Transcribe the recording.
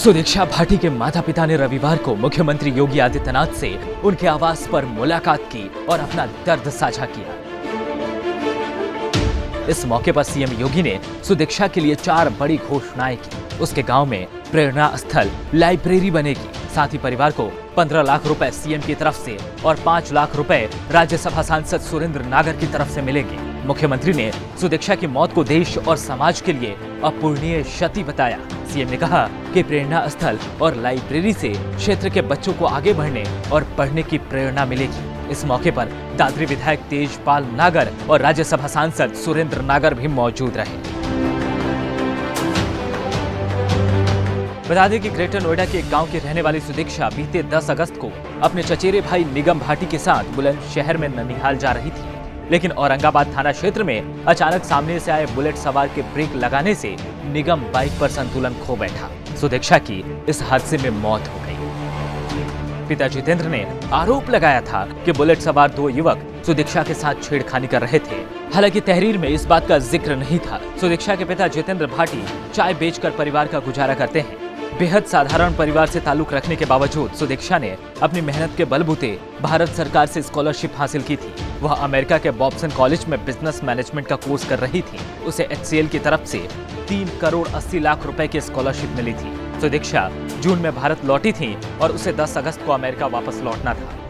सुदीक्षा भाटी के माता पिता ने रविवार को मुख्यमंत्री योगी आदित्यनाथ से उनके आवास पर मुलाकात की और अपना दर्द साझा किया। इस मौके पर सीएम योगी ने सुदीक्षा के लिए 4 बड़ी घोषणाएं की। उसके गांव में प्रेरणा स्थल लाइब्रेरी बनेगी। साथ ही परिवार को 15 लाख रुपए सीएम की तरफ से और 5 लाख रुपए राज्यसभा सांसद सुरेंद्र नागर की तरफ से मिलेंगे। मुख्यमंत्री ने सुदीक्षा की मौत को देश और समाज के लिए अपूरणीय क्षति बताया। सीएम ने कहा कि प्रेरणा स्थल और लाइब्रेरी से क्षेत्र के बच्चों को आगे बढ़ने और पढ़ने की प्रेरणा मिलेगी। इस मौके पर दादरी विधायक तेजपाल नागर और राज्यसभा सांसद सुरेंद्र नागर भी मौजूद रहे। बता दें कि ग्रेटर नोएडा के एक गांव की रहने वाली सुदीक्षा बीते 10 अगस्त को अपने चचेरे भाई निगम भाटी के साथ बुलंदशहर में ननिहाल जा रही थी, लेकिन औरंगाबाद थाना क्षेत्र में अचानक सामने से आए बुलेट सवार के ब्रेक लगाने से निगम बाइक पर संतुलन खो बैठा। सुदीक्षा की इस हादसे में मौत हो गई। पिता जितेंद्र ने आरोप लगाया था कि बुलेट सवार 2 युवक सुदीक्षा के साथ छेड़खानी कर रहे थे। हालांकि तहरीर में इस बात का जिक्र नहीं था। सुदीक्षा के पिता जितेंद्र भाटी चाय बेचकर परिवार का गुजारा करते हैं। बेहद साधारण परिवार से ताल्लुक रखने के बावजूद सुदीक्षा ने अपनी मेहनत के बलबूते भारत सरकार से स्कॉलरशिप हासिल की थी। वह अमेरिका के बॉब्सन कॉलेज में बिजनेस मैनेजमेंट का कोर्स कर रही थी। उसे HCL की तरफ से 3 करोड़ 80 लाख रुपए की स्कॉलरशिप मिली थी। सुदीक्षा जून में भारत लौटी थी और उसे 10 अगस्त को अमेरिका वापस लौटना था।